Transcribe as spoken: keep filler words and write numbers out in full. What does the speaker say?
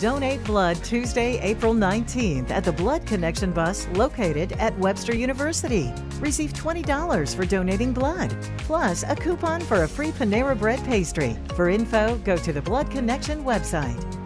Donate Blood Tuesday, April nineteenth at the Blood Connection bus located at Webster University. Receive twenty dollars for donating blood, plus a coupon for a free Panera Bread pastry. For info, go to the Blood Connection website.